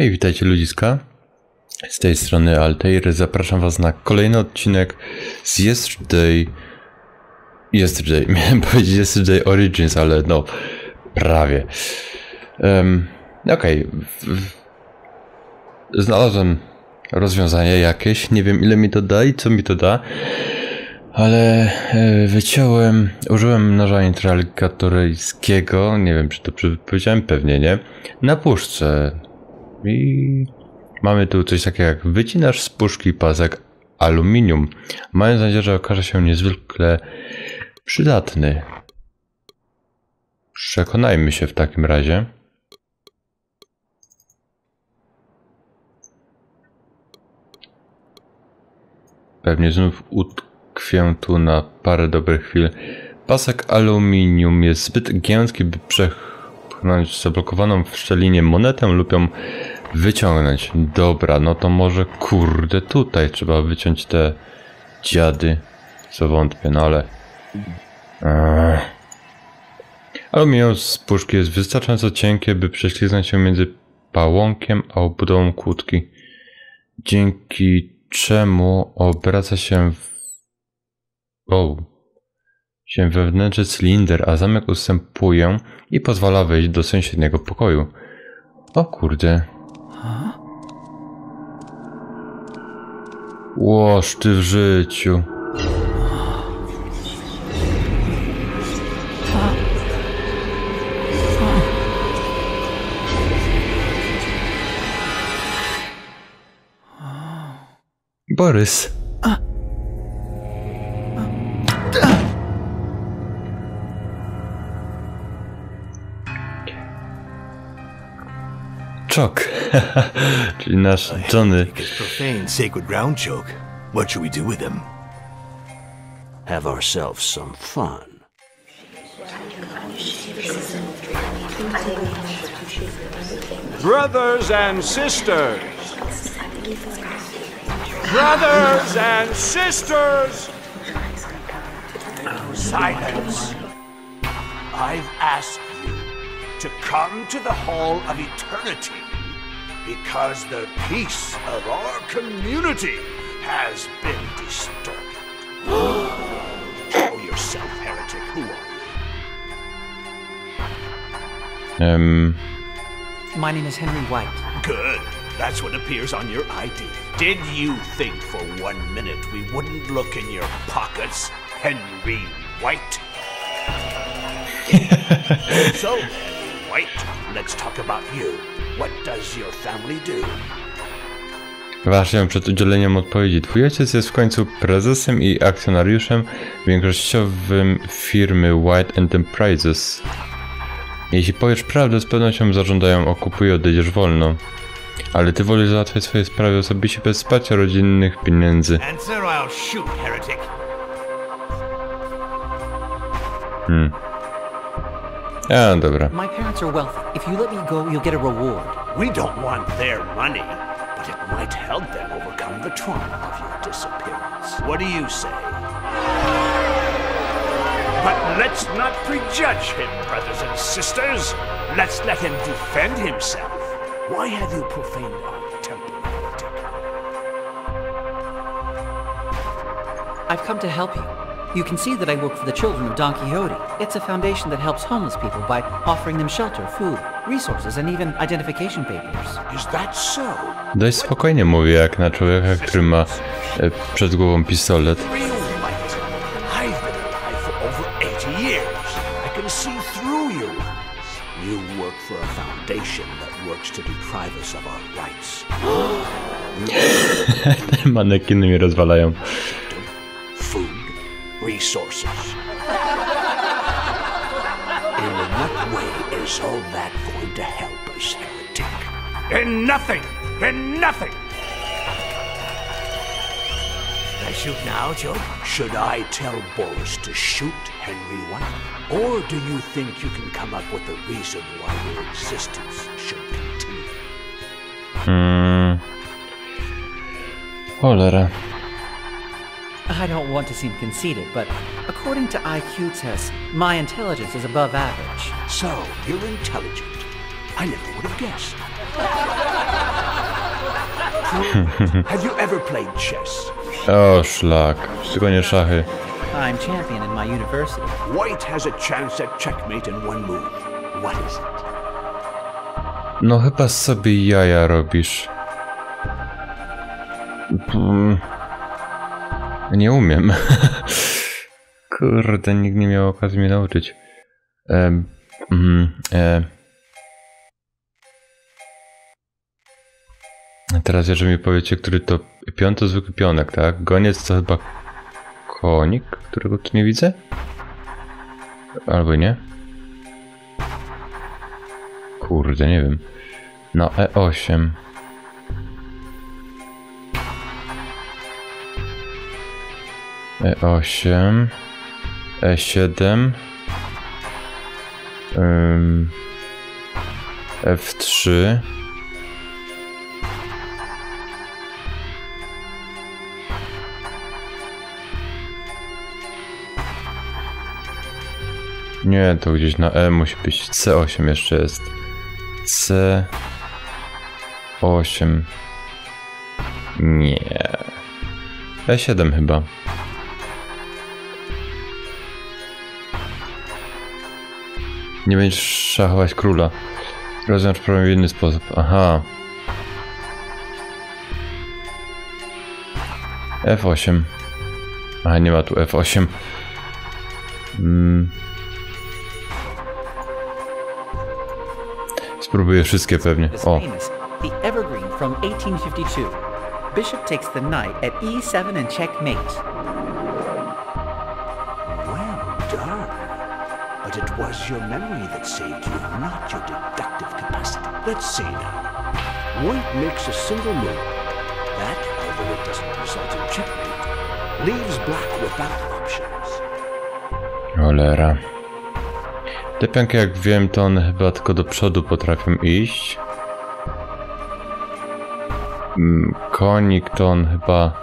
Hej, witajcie ludziska. Z tej strony Altair. Zapraszam was na kolejny odcinek z Yesterday. Miałem powiedzieć Yesterday Origins, ale no, prawie. Okej. Znalazłem rozwiązanie jakieś. Nie wiem, ile mi to da i co mi to da. Ale użyłem noża intralgatoryjskiego, nie wiem, czy to powiedziałem, pewnie nie, na puszce. I mamy tu coś takiego jak wycinasz z puszki pasek aluminium. Mając nadzieję, że okaże się niezwykle przydatny. Przekonajmy się w takim razie. Pewnie znów utkwię tu na parę dobrych chwil. Pasek aluminium jest zbyt giętki, by przepchnąć zablokowaną w szczelinie monetę lub ją wyciągnąć. Dobra, no to może kurde tutaj trzeba wyciąć te dziady. Co wątpię, no ale... Aluminium z puszki jest wystarczająco cienkie, by prześlizgnąć się między pałąkiem a obudową kłódki. Dzięki czemu obraca się wewnętrzny cylinder, a zamek ustępuje i pozwala wejść do sąsiedniego pokoju. O kurde. Łoż ty w życiu. Borys. Chok. Czyli nasz Johnny. Profane sacred ground choke. What should we do with him? Have ourselves some fun. Brothers and sisters! Brothers and sisters! Silence! I've asked you to come to the Hall of Eternity because the peace of our community has been disturbed. Show yourself, heretic. Who are you? My name is Henry White. Good. That's what appears on your ID. Did you think for 1 minute we wouldn't look in your pockets, Henry White? So, White, let's talk about you. What does your family do? Ważne przed udzieleniem odpowiedzi. Twój ojciec jest w końcu prezesem i akcjonariuszem większościowym firmy White Enterprises. Jeśli powiesz prawdę, z pewnością zażądają okupu i odejdziesz wolno. Ale ty wolisz załatwiać swoje sprawy osobiście bez wsparcia rodzinnych pieniędzy. Answer, I'll shoot, heretic. Dobra. My parents are wealthy. If you let me go, you'll get a reward. We don't want their money, but it might help them overcome the trauma of your disappearance. What do you say? But let's not prejudge him, brothers and sisters. Let's let him defend himself. Why have you profaned our temple, heretic? I've come to help you. You can see that I work for the children of Don Quixote. It's a foundation that helps homeless people by offering them shelter, food, resources, and even identification papers. Is that so? Dość spokojnie mówię, jak na człowieka, który ma przed głową pistolet. Real light. I've been alive for over 80 years. I can see through your lies. You work for a foundation that works to deprive us of our rights. Te manekiny mnie rozwalają. Food, resources. In what way is all that going to help us, heretic? In nothing! In nothing! Can I shoot now, Joe? Should I tell Boris to shoot Henry White? Or do you think you can come up with a reason why your existence should continue? Cholera. I don't want to seem conceited, but according to IQ tests, my intelligence is above average. So, you're intelligent. I never would have guessed. Have you ever played chess? O, szlak. Tylko nie szachy. I'm champion in my university. White has a chance at checkmate in one move. What is it? No chyba sobie jaja robisz. Nie umiem. Kurde, nikt nie miał okazji mnie nauczyć. Teraz jeszcze mi powiecie, który to pion to zwykły pionek, tak? Goniec to chyba konik, którego tu nie widzę? Albo nie? Kurde, nie wiem. No E8. E8. E7. F3. Nie, to gdzieś na E musi być. C8 jeszcze jest. C8. Nie. E7 chyba. Nie będziesz szachować króla. Rozwiąż problem w inny sposób. Aha. F8. Aha, nie ma tu F8. Spróbuję wszystkie pewnie. O. The Evergreen from 1852. Bishop takes the knight at E7 and checkmate. Well done. But it was your memory that saved you, not your deductive capacity. Let's see now. White makes a single move. That, although it doesn't result in checkmate, leaves black without options. Cholera. Te pionki, jak wiem, to one chyba tylko do przodu potrafią iść. Konik to on chyba...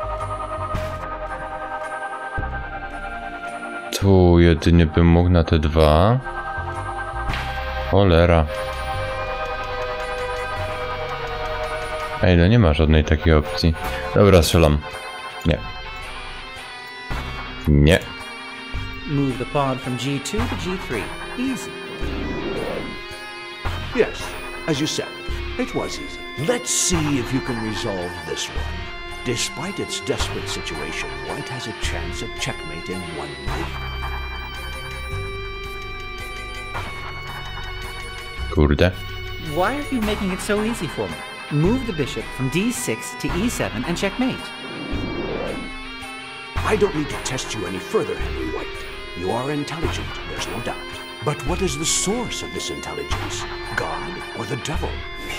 Tu jedynie bym mógł na te dwa. Cholera. Ej, no nie ma żadnej takiej opcji. Dobra, strzelam. Nie. Nie. Move the pawn from G2 to G3. Easy. Yes, as you said, it was easy. Let's see if you can resolve this one. Despite its desperate situation, White has a chance at checkmate in one move. Kurde. Why are you making it so easy for me? Move the bishop from D6 to E7 and checkmate. I don't need to test you any further, Henry White. You are intelligent, there's no doubt. But what is the source of this intelligence? God or the devil?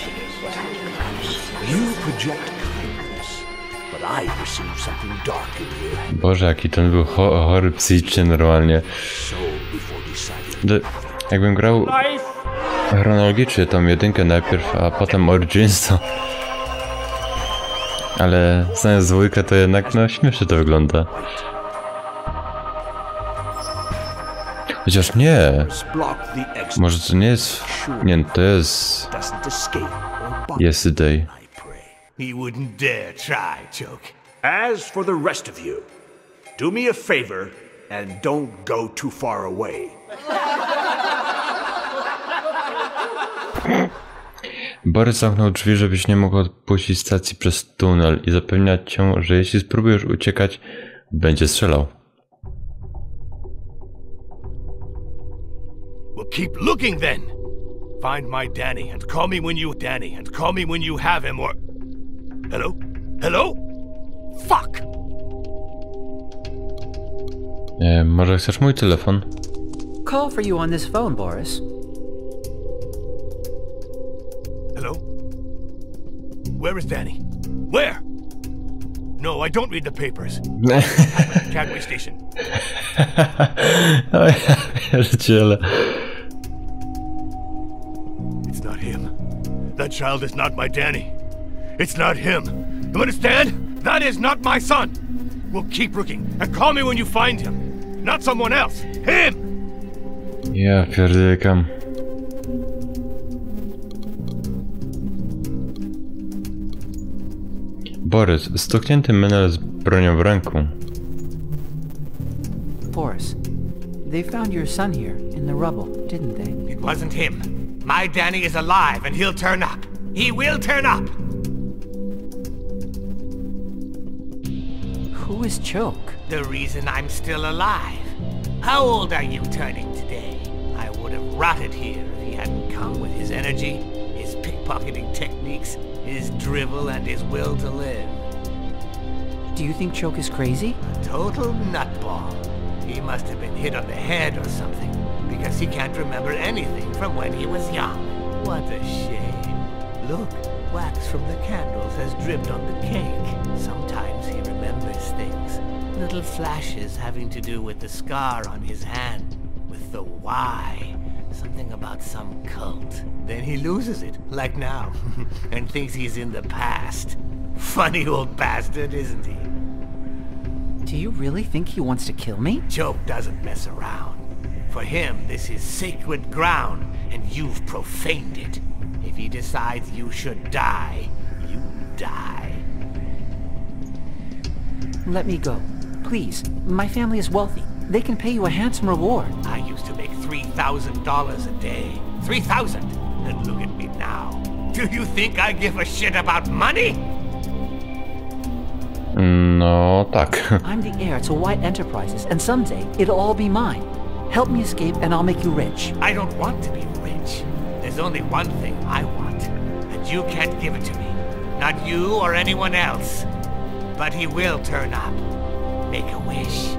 You project kindness, but I perceive something dark in your head. Boże, jaki ten był chory psychicznie normalnie. So before deciding, Jakbym grał chronologicznie tą jedynkę najpierw, a potem Origins, to... Ale znając dwójkę, to jednak no śmiesznie to wygląda. Chociaż nie. Może to nie jest... Nie, to jest... Yesterday. he wouldn't dare try, Choke. As for the rest of you, do me a favor and don't go too far away. Borys zamknął drzwi, żebyś nie mógł odpuścić stacji przez tunel i zapewniać cię, że jeśli spróbujesz uciekać, będzie strzelał. Well, keep looking then. Find my Danny and call me when you have him or... Hello? Hello? Fuck! Może chcesz mój telefon? Call for you on this phone, Boris. Hello? Where is Danny? Where? No, I don't read the papers. Cadway Station. O ja pierdzielę. It's not him. That child is not my Danny. It's not him. You understand? That is not my son. We'll keep looking and call me when you find him. Not someone else. Him! Ja pierdykam. Borys, stuknięty menel z bronią w ręku. Boris, they found your son here in the rubble, didn't they? It wasn't him. My Danny is alive and he'll turn up. He will turn up! Who is Choke? The reason I'm still alive. How old are you turning today? I would have rotted here if he hadn't come with his energy, his pickpocketing techniques, his drivel, and his will to live. Do you think Choke is crazy? A total nutball. He must have been hit on the head or something, because he can't remember anything from when he was young. What a shame. Look, wax from the candles has dripped on the cake. Sometimes he remembers things. Little flashes having to do with the scar on his hand, with the Y. Something about some cult. Then he loses it, like now, and thinks he's in the past. Funny old bastard, isn't he? Do you really think he wants to kill me? Choke doesn't mess around. For him, this is sacred ground, and you've profaned it. If he decides you should die, you die. Let me go. Please. My family is wealthy. They can pay you a handsome reward. I used to make $3,000 a day. 3,000! And look at me now. Do you think I give a shit about money? No, tak. I'm the heir to White Enterprises, and someday it'll all be mine. Help me escape and I'll make you rich. I don't want to be rich. There's only one thing I want, and you can't give it to me. Not you or anyone else. But he will turn up. Make a wish.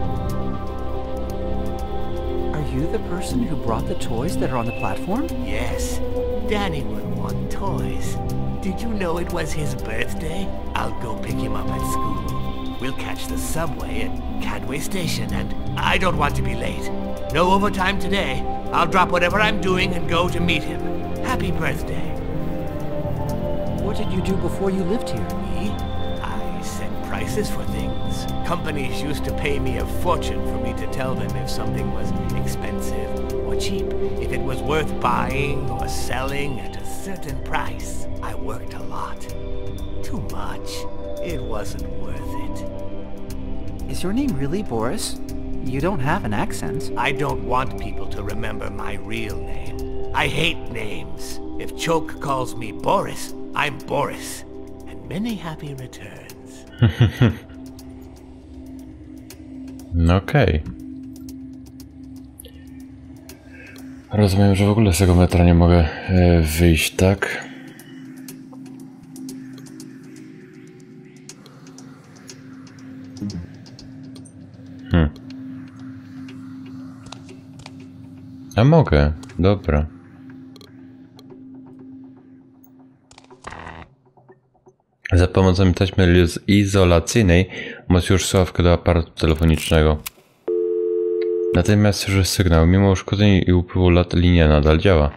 Are you the person who brought the toys that are on the platform? Yes, Danny would want toys. Did you know it was his birthday? I'll go pick him up at school. We'll catch the subway at Cadway Station, and I don't want to be late. No overtime today. I'll drop whatever I'm doing and go to meet him. Happy birthday. What did you do before you lived here? Me? I set prices for things. Companies used to pay me a fortune for me to tell them if something was expensive or cheap, if it was worth buying or selling at a certain price. I worked a lot. Too much. It wasn't worth it. Is your name really Boris? You don't have an accent. I don't want people to remember my real name. I hate names. If Choke calls me Boris, I'm Boris. And many happy returns. Okej. Rozumiem, że w ogóle z tego metra nie mogę wyjść, tak? A mogę, dobra. Za pomocą taśmy izolacyjnej masz już słuchawkę do aparatu telefonicznego. Natomiast słyszę sygnał. Mimo uszkodzeń i upływu lat linia nadal działa.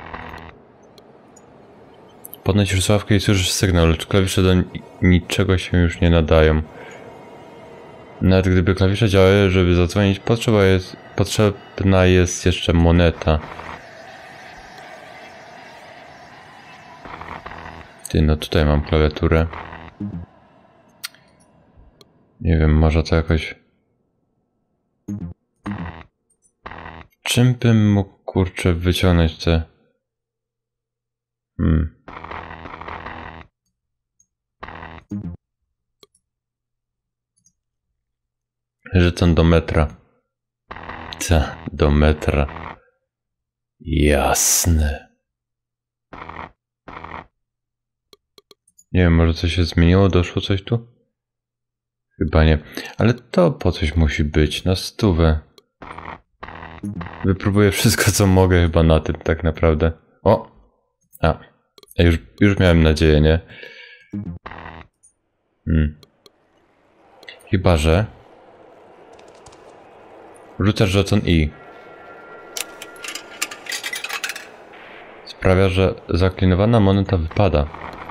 Podnosisz słuchawkę i słyszysz sygnał, lecz klawisze do niczego się już nie nadają. Nawet gdyby klawisze działały, żeby zadzwonić, potrzebna jest jeszcze moneta. Ty, no tutaj mam klawiaturę. Nie wiem, może to jakoś... Czym bym mógł, kurczę, wyciągnąć te... Żeton do metra. Do metra. Jasne. Nie wiem, może coś się zmieniło? Doszło coś tu? Chyba nie. Ale to po coś musi być. Na 100. Wypróbuję wszystko, co mogę chyba na tym, tak naprawdę. O! A. Już miałem nadzieję, nie? Chyba, że... Rzucasz żeton I. Sprawia, że zaklinowana moneta wypada.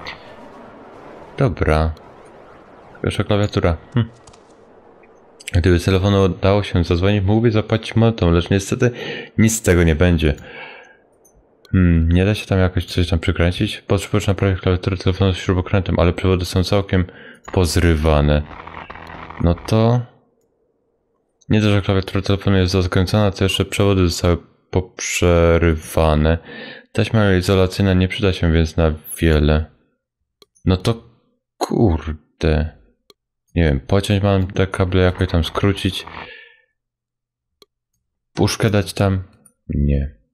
Dobra. Pierwsza klawiatura. Gdyby z telefonu udało się zadzwonić, mógłby zapłacić monetą, lecz niestety nic z tego nie będzie. Nie da się tam jakoś coś tam przykręcić? Potrzebujesz naprawić klawiaturę telefonu z śrubokrętem, ale przewody są całkiem pozrywane. No to... Nie dość, że klawiatura telefonu jest zakręcona, to jeszcze przewody zostały poprzerywane. Taśma izolacyjna nie przyda się więc na wiele. No to kurde. Nie wiem, pociąć mam te kable, jakoś tam skrócić. Puszkę dać tam? Nie.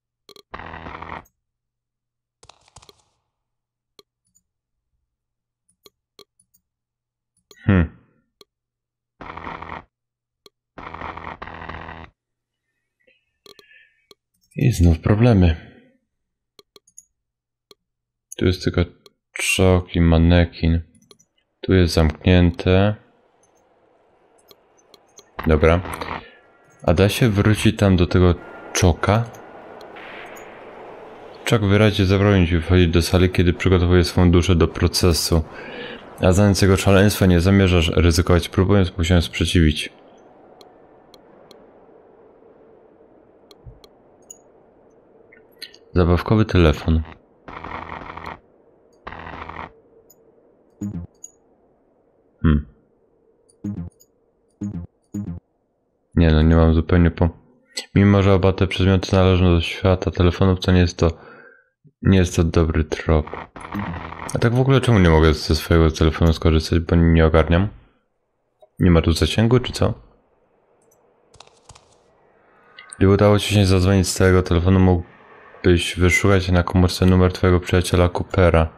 I znów problemy. Tu jest tylko czok i manekin. Tu jest zamknięte. Dobra. A da się wrócić tam do tego czoka? Czok wyraźnie zabronił ci wchodzić do sali, kiedy przygotowuje swoją duszę do procesu. A znając jego szaleństwa nie zamierzasz ryzykować, próbując mu się sprzeciwić. Zabawkowy telefon. Nie no, nie mam zupełnie Mimo, że oba te przedmioty należą do świata telefonów, to nie jest to dobry trop. A tak w ogóle czemu nie mogę ze swojego telefonu skorzystać, bo nie ogarniam? Nie ma tu zasięgu, czy co? Gdyby udało ci się zadzwonić z tego telefonu, mógłbyś wyszukać na komórce numer twojego przyjaciela Coopera.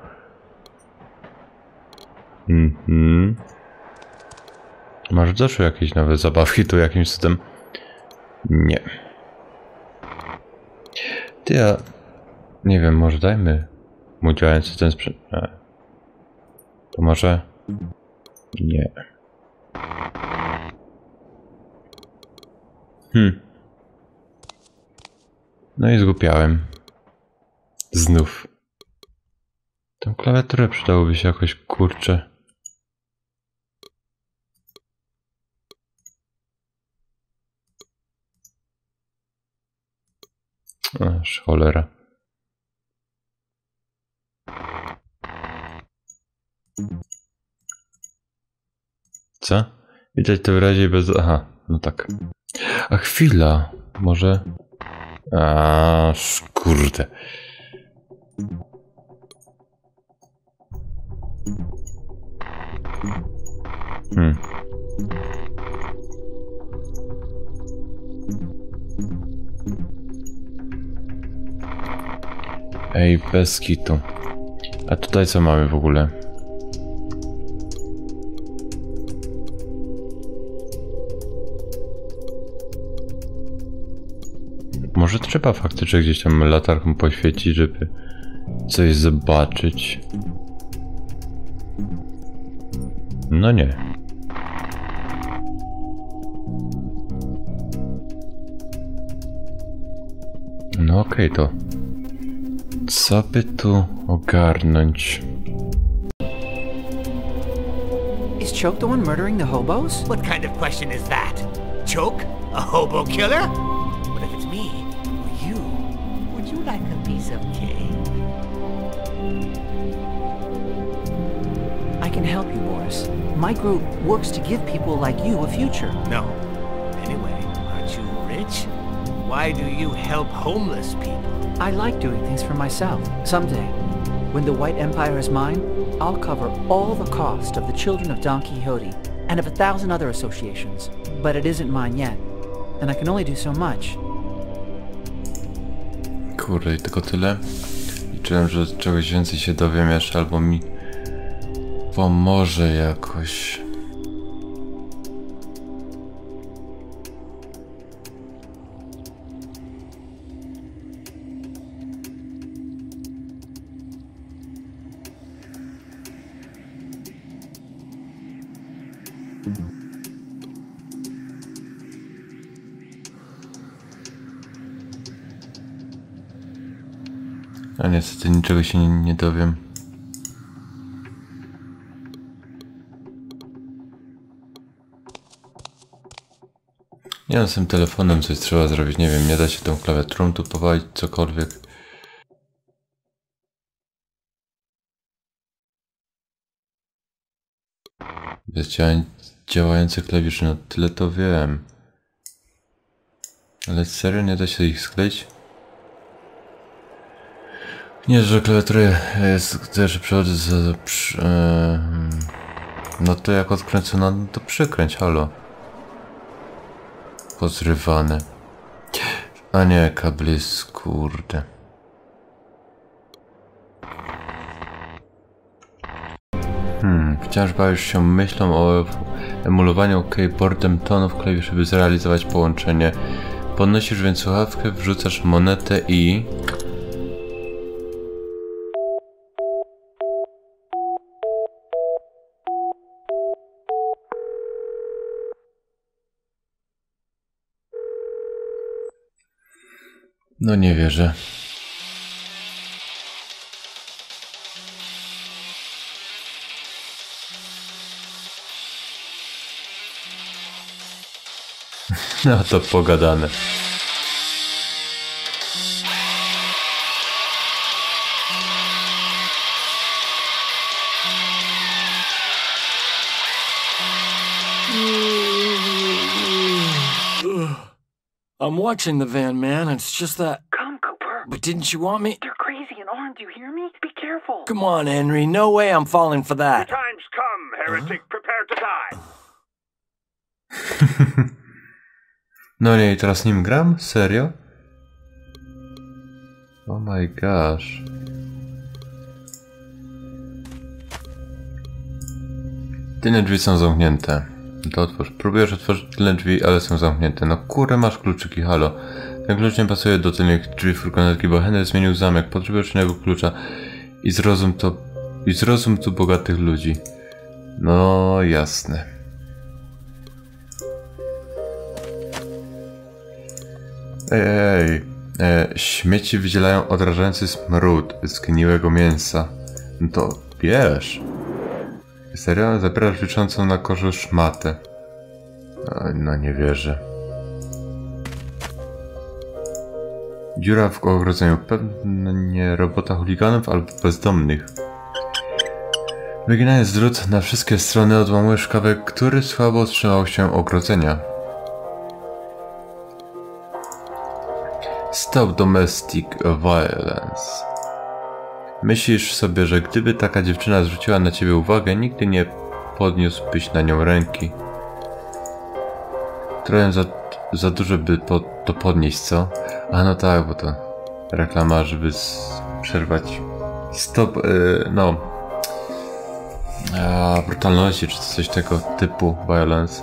Może doszły jakieś nowe zabawki tu jakimś cudem? Nie. Ty, ja... Nie wiem, może dajmy mu działający ten sprzęt. To może... Nie. No i zgłupiałem. Znów. Tą klawiaturę przydałoby się jakoś, kurczę. Aż cholera. Co? Widać to wyraźnie bez... Aha, no tak. A chwila. Może... kurde. Ej, bez kitu. A tutaj co mamy w ogóle? Może trzeba faktycznie gdzieś tam latarką poświecić, żeby coś zobaczyć. No nie. No okej, to co by tu ogarnąć? Is Choke the one murdering the hobos? What kind of question is that? Choke? A hobo killer? But if it's me, or you, would you like a piece of cake? I can help you, Boris. My group works to give people like you a future. No. Anyway, aren't you rich? Why do you help homeless people? I like doing things for myself. Someday, when the White Empire is mine, I'll cover all the cost of the Children of Don Quixote and of 1,000 other associations. But it isn't mine yet, and I can only do so much. Kurde, i tylko tyle? Liczyłem, że czegoś więcej się dowiem jeszcze, albo mi pomoże jakoś. A niestety niczego się nie dowiem. Nie no, z tym telefonem coś trzeba zrobić, nie wiem, nie da się tą klawiaturą tu powalić, cokolwiek. Jest działający klawisz, no tyle to wiem. Ale serio nie da się ich skleić? Nie, że klawiatura jest też przechodzi no to jak odkręcona, no to przykręć, halo. Pozrywane. A nie, kabel jest, kurde. Wciąż bawisz się myślą o emulowaniu keyboardem tonów klawiszy, by zrealizować połączenie. Podnosisz więc słuchawkę, wrzucasz monetę i... No nie wierzę. No to pogadane. I'm watching the van, man. It's just that... Come, Cooper. But didn't you want me... They're crazy and armed, you hear me? Be careful. Come on, Henry. No way I'm falling for that. Time's come, heretic. Prepare to die. No nie, i teraz nim gram? Serio? Oh my gosh. Tylne drzwi są zamknięte. To otwórz. Próbujesz otworzyć tylne drzwi, ale są zamknięte. No kurde, masz kluczyki, halo. Ten klucz nie pasuje do tylnych drzwi furgonetki, bo Henry zmienił zamek. Potrzebujesz innego klucza. I zrozum tu bogatych ludzi. No jasne. Śmieci wydzielają odrażający smród zgniłego mięsa. No to bierz. Serio? Zabierasz liczącą na korzu szmatę. No nie wierzę. Dziura w ogrodzeniu. Pewnie robota chuliganów albo bezdomnych. Wyginając drut na wszystkie strony, odłamujesz kawałek, który słabo trzymał się ogrodzenia. Stop domestic violence. Myślisz sobie, że gdyby taka dziewczyna zwróciła na ciebie uwagę, nigdy nie podniósłbyś na nią ręki. Trochę za dużo by to podnieść, co? A no tak, bo to reklama, żeby przerwać stop, brutalności, czy coś tego typu violence.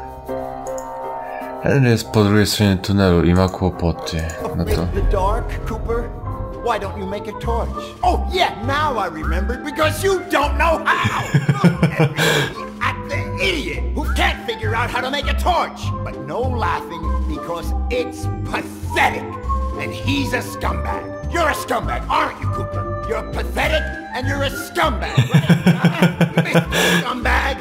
Henry jest po drugiej stronie tunelu i ma kłopoty. No to... Why don't you make a torch? Oh, yeah, now I remembered, because you don't know how! At the idiot who can't figure out how to make a torch! But no laughing, because it's pathetic! And he's a scumbag! You're a scumbag, aren't you, Cooper? You're pathetic, and you're a scumbag, right? Scumbag!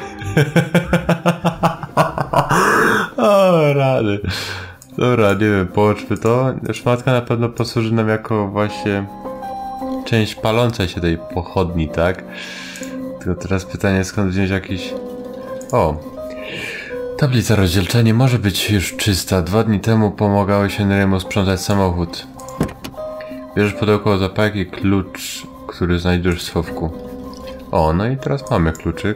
O, rady. Dobra, nie wiem, połączmy to. Szmatka na pewno posłuży nam jako właśnie część paląca się tej pochodni, tak? Tylko teraz pytanie, skąd wziąć jakiś... O! Tablica rozdzielcza nie może być już czysta. 2 dni temu pomagałeś Henry'emu sprzątać samochód. Bierzesz pudełko od zapałek i klucz, który znajdziesz w schowku. O, no i teraz mamy kluczyk.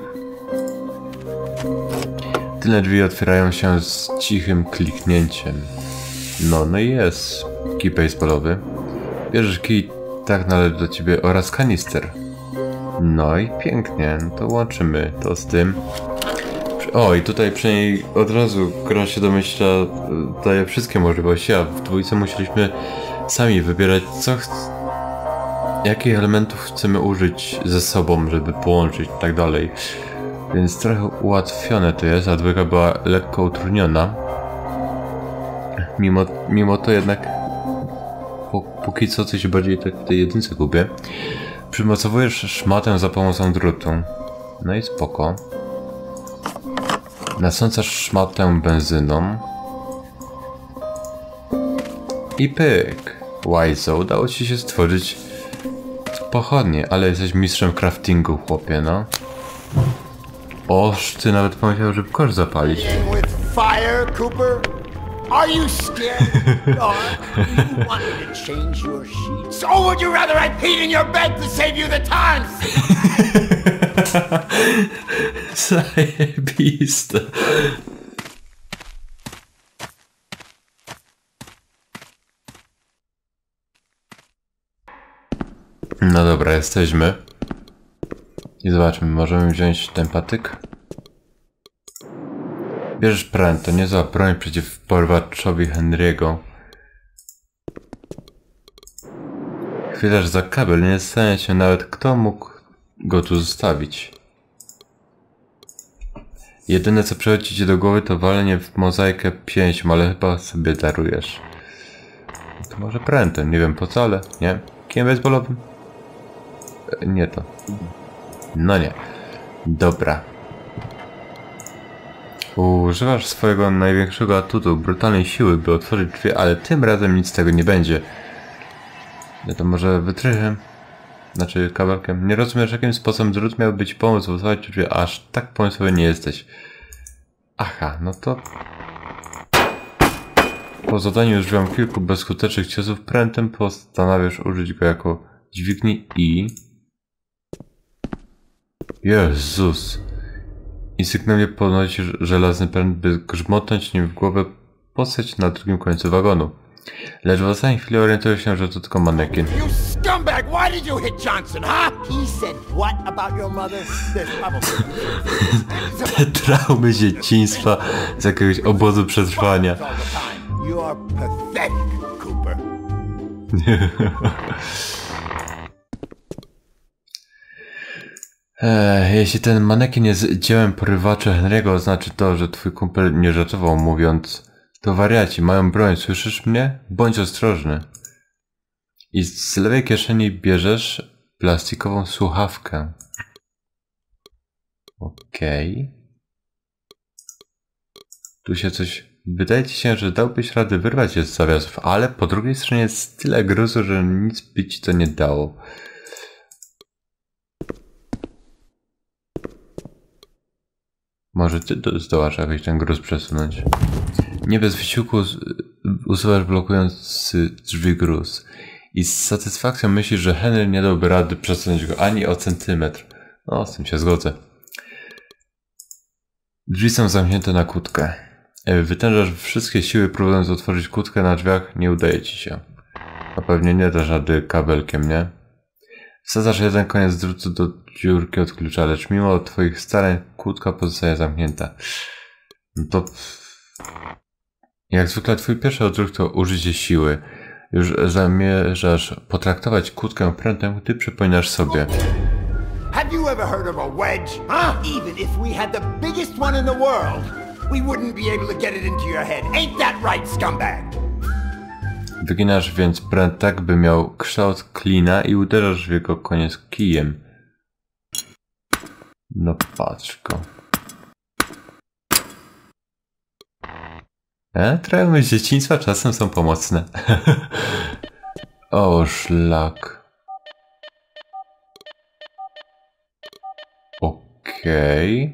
Tylne drzwi otwierają się z cichym kliknięciem. No i jest kij baseballowy. Bierzesz kij, tak należy do ciebie, oraz kanister. No i pięknie, no to łączymy to z tym. O, i tutaj przynajmniej od razu gra się domyśla, daje wszystkie możliwości, a w dwójce musieliśmy sami wybierać, jakich elementów chcemy użyć ze sobą, żeby połączyć i tak dalej. Więc trochę ułatwione to jest, a dwójka była lekko utrudniona. Mimo to jednak póki co coś bardziej tak w tej jedynce gubię. Przymocowujesz szmatę za pomocą drutu. No i spoko. Nasącasz szmatę benzyną. I pyk. Łajzo, udało ci się stworzyć pochodnie, ale jesteś mistrzem craftingu, chłopie, no. Oż, ty nawet pomyślał, żeby kosz zapalić. With fire, Cooper? Are you scared? Or you want me to change your sheets? Or would you rather I peed in your bed to save you the time? Zajebiste. No dobra, jesteśmy. I zobaczmy, możemy wziąć ten patyk. Bierzesz pręt, to niezła broń przeciw porwaczowi Henry'ego. Chwilę, za kabel, nie zastanawiam się nawet, kto mógł go tu zostawić. Jedyne co przychodzi ci do głowy to walenie w mozaikę pięścią, ale chyba sobie darujesz. To może prętem, nie wiem po co, ale nie. Kijem baseballowym? Nie to. No nie. Dobra. Używasz swojego największego atutu, brutalnej siły, by otworzyć drzwi, ale tym razem nic z tego nie będzie. Ja to może wytrychem? Znaczy kabelkiem. Nie rozumiesz, jakim sposobem drut miałby ci pomóc otworzyć drzwi, aż tak pomysłowy nie jesteś. Aha, no to... Po zadaniu używam kilku bezskutecznych ciosów prętem, postanawiasz użyć go jako dźwigni i... Jezus! Instynktownie podnosisz żelazny pręt, by grzmotnąć nim w głowę postać na drugim końcu wagonu. Lecz w ostatniej chwili orientujesz się, że to tylko manekin. You scumbag! Why did you hit Johnson, huh? He said what about your mother? There's probably... Te traumy dzieciństwa z jakiegoś obozu przetrwania. You are pathetic, Cooper. Jeśli ten manekin jest dziełem porywacza Henry'ego, znaczy to, że twój kumpel nie żartował, mówiąc: to wariaci, mają broń, słyszysz mnie? Bądź ostrożny. I z lewej kieszeni bierzesz plastikową słuchawkę. Okej. Tu się coś... Wydaje ci się, że dałbyś radę wyrwać je z zawiasów, ale po drugiej stronie jest tyle gruzu, że nic by ci to nie dało. Może ty zdołasz jakoś ten gruz przesunąć. Nie bez wysiłku usuwasz blokujący drzwi gruz. I z satysfakcją myślisz, że Henry nie dałby rady przesunąć go ani o centymetr. No, z tym się zgodzę. Drzwi są zamknięte na kłódkę. Wytężasz wszystkie siły, próbując otworzyć kłódkę na drzwiach, nie udaje ci się. No pewnie nie dasz rady kabelkiem, nie? Wsadzasz jeden koniec drutu do dziurki od klucza, lecz mimo twoich starań kłódka pozostaje zamknięta. No to... Jak zwykle twój pierwszy odruch to użycie siły. Już zamierzasz potraktować kłódkę prętem, gdy przypominasz sobie. Have you ever heard of a wedge? Huh? Even if we had the biggest one in the world, we wouldn't be able to get it into your head. Ain't that right, scumbag? Wyginasz więc pręt tak, by miał kształt klina i uderzasz w jego koniec kijem. No patrz go. Traumy z dzieciństwa czasem są pomocne. O, szlak. Okej.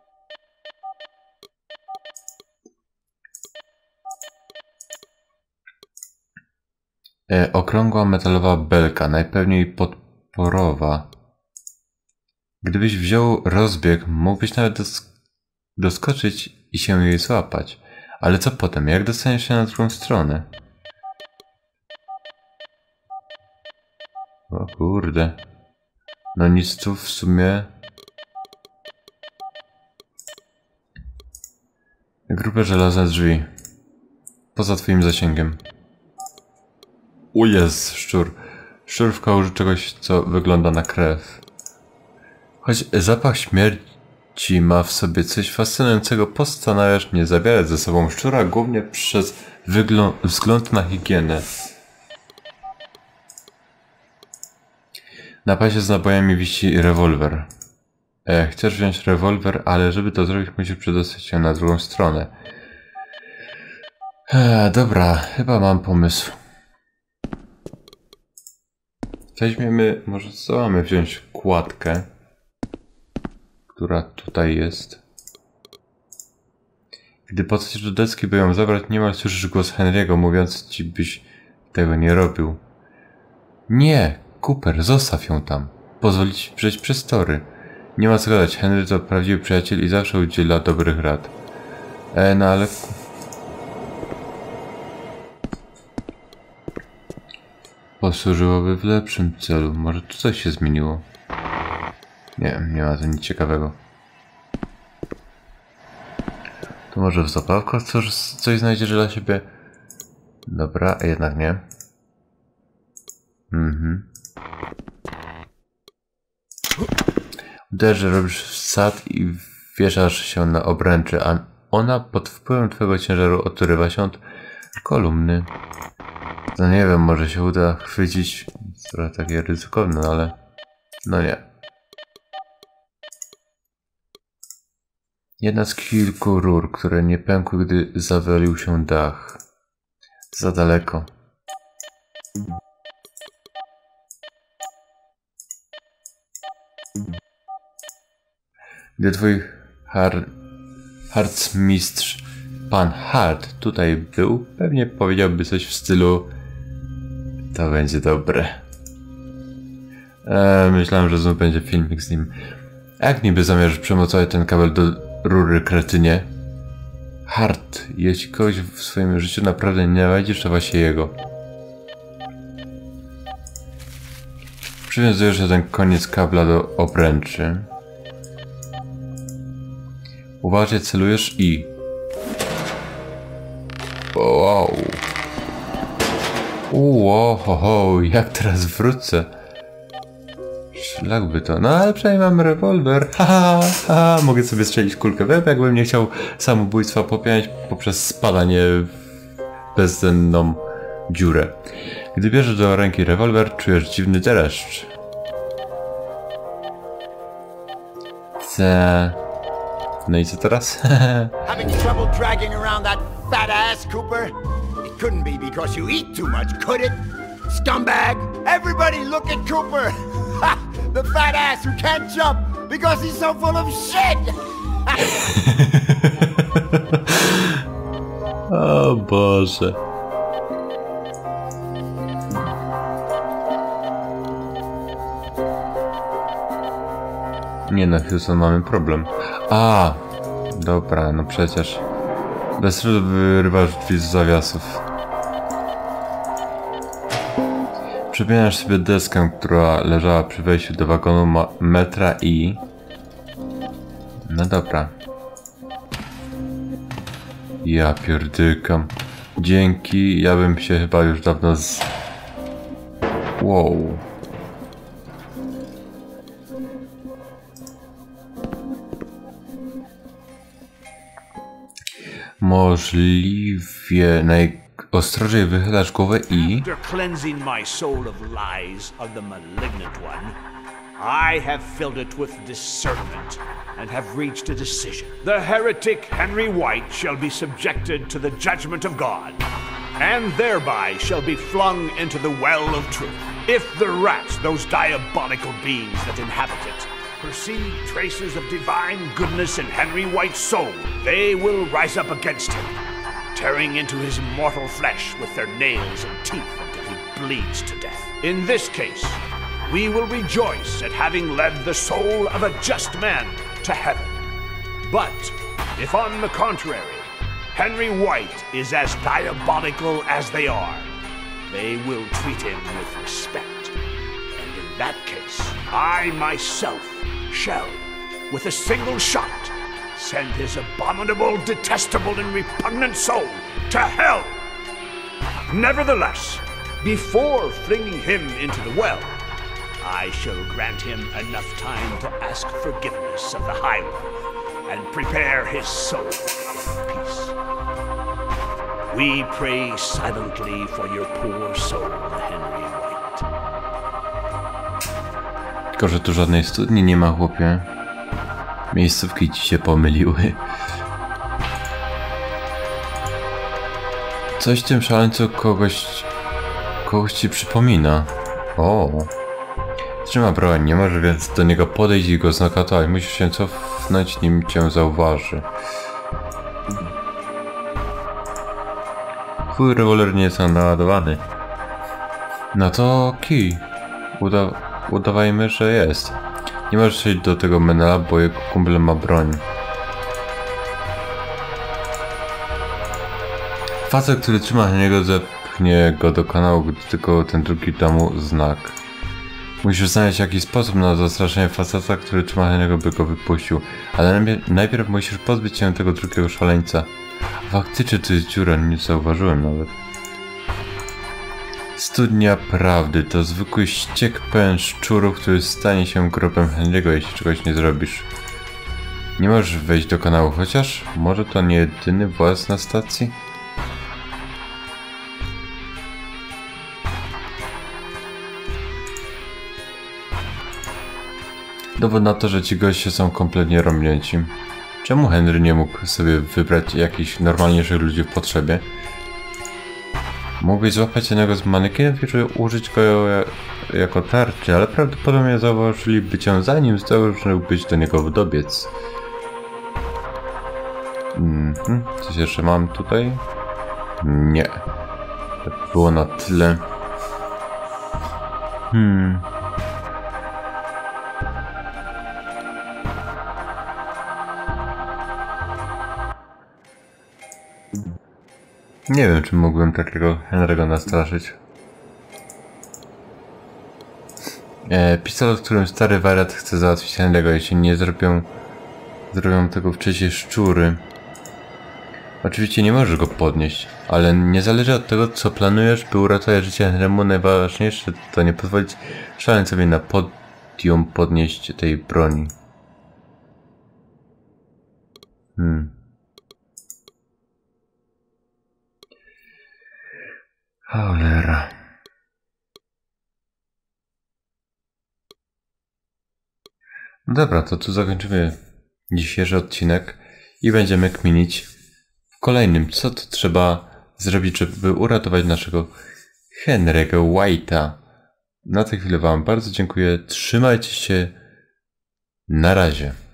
Okrągła metalowa belka, najpewniej podporowa. Gdybyś wziął rozbieg, mógłbyś nawet doskoczyć i się jej złapać. Ale co potem? Jak dostaniesz się na drugą stronę? O kurde. No nic tu w sumie... Grube żelazne drzwi. Poza twoim zasięgiem. O jest, szczur. Szczur w kałuży czegoś, co wygląda na krew. Choć zapach śmierci ma w sobie coś fascynującego, postanawiasz nie zabierać ze sobą szczura, głównie przez wzgląd na higienę. Na pasie z nabojami wisi rewolwer. Chcesz wziąć rewolwer, ale żeby to zrobić, musisz przedostać się na drugą stronę. Dobra, chyba mam pomysł. Weźmiemy, może co mamy wziąć kładkę, która tutaj jest. Gdy podchodzisz do deski, by ją zabrać, niemal słyszysz głos Henry'ego mówiąc ci, byś tego nie robił. Nie, Cooper, zostaw ją tam. Pozwól ci przejść przez tory. Nie ma co gadać, Henry to prawdziwy przyjaciel i zawsze udziela dobrych rad. No ale... Posłużyłoby w lepszym celu. Może tu coś się zmieniło. Nie ma tu nic ciekawego. To może w zabawkach coś znajdziesz dla siebie? Dobra, a jednak nie. Uderz, robisz wsad i wieszasz się na obręczy, a ona pod wpływem twojego ciężaru odrywa się od kolumny. No nie wiem, może się uda chwycić. Trochę takie ryzykowne, ale... No nie. Jedna z kilku rur, które nie pękły, gdy zawalił się dach. Za daleko. Gdy twój harcmistrz, pan Hart, tutaj był, pewnie powiedziałby coś w stylu: to będzie dobre. Myślałem, że znów będzie filmik z nim. Jak niby zamierzasz przemocować ten kabel do rury, kretynie? Hart, jeśli kogoś w swoim życiu naprawdę nienawidzi, to właśnie jego. Przywiązujesz ten koniec kabla do obręczy. Uważnie celujesz i... Wow. Ho, jak teraz wrócę? Szlak by to... No ale przynajmniej mam rewolwer. Haha, mogę sobie strzelić kulkę w łeb, jakbym nie chciał samobójstwa popełniać poprzez spadanie w bezsenną dziurę. Gdy bierzesz do ręki rewolwer, czujesz dziwny dreszcz. No i co teraz? Having trouble dragging around that fat ass, Cooper? It couldn't be because you eat too much, could it? Scumbag! Everybody look at Cooper! Ha! The fat ass who can't jump because he's so full of shit! O Boże. Nie no, Houston, mamy problem. A, dobra, no przecież. Bez trudu wyrywasz drzwi z zawiasów. Przypominasz sobie deskę, która leżała przy wejściu do wagonu metra i... No dobra. Ja pierdykam. Dzięki, ja bym się chyba już dawno Wow. Możliwie najostrożniej wychylasz głowę i... After cleansing my soul of lies of the malignant one, I have filled it with discernment and have reached a decision. The heretic Henry White shall be subjected to the judgment of God, and thereby shall be flung into the well of truth. If the rats, those diabolical beings that inhabit it, perceive traces of divine goodness in Henry White's soul, they will rise up against him, tearing into his mortal flesh with their nails and teeth until he bleeds to death. In this case, we will rejoice at having led the soul of a just man to heaven. But if on the contrary, Henry White is as diabolical as they are, they will treat him with respect. And in that case, I myself shall, with a single shot, send his abominable, detestable, and repugnant soul to hell. Nevertheless, before flinging him into the well, I shall grant him enough time to ask forgiveness of the High One and prepare his soul for peace. We pray silently for your poor soul, Henry White. Tylko, że tu żadnej studni nie ma, chłopie. Miejscówki ci się pomyliły. Coś w tym szaleńcu kogoś ci przypomina. O. Trzyma broń, nie może więc do niego podejść i go znokatować. Musisz się utknąć, nim cię zauważy. Twój rewolwer nie jest naładowany. No to kij. Udawajmy, że jest. Nie możesz iść do tego Menela, bo jego kumpel ma broń. Facet, który trzyma na niego, zepchnie go do kanału, gdy tylko ten drugi da mu znak. Musisz znaleźć jakiś sposób na zastraszenie faceta, który trzyma na niego, by go wypuścił. Ale najpierw musisz pozbyć się tego drugiego szaleńca. Faktycznie to jest dziura, nie zauważyłem nawet. Studnia Prawdy to zwykły ściek pełen szczurów, który stanie się grobem Henry'ego, jeśli czegoś nie zrobisz. Nie możesz wejść do kanału, chociaż może to nie jedyny właz na stacji? Dowód na to, że ci goście są kompletnie rąbnięci. Czemu Henry nie mógł sobie wybrać jakichś normalniejszych ludzi w potrzebie? Mógłbyś złapać jednego z manekinów i użyć go jako tarczy, ale prawdopodobnie zauważyliby cię, zanim zdążyłbyś do niego dobiec. Coś jeszcze mam tutaj? Nie. To było na tyle. Nie wiem, czy mógłbym takiego Henry'ego nastraszyć. Pistolet, którym stary wariat chce załatwić Henry'ego, jeśli nie zrobią tego wcześniej szczury. Oczywiście nie możesz go podnieść, ale nie zależy od tego, co planujesz, by uratować życie Henry'emu. Najważniejsze to nie pozwolić szaleńcowi na podium podnieść tej broni. Cholera. Dobra, to tu zakończymy dzisiejszy odcinek i będziemy kminić w kolejnym, co to trzeba zrobić, żeby uratować naszego Henry'ego White'a. Na tę chwilę wam bardzo dziękuję, trzymajcie się, na razie.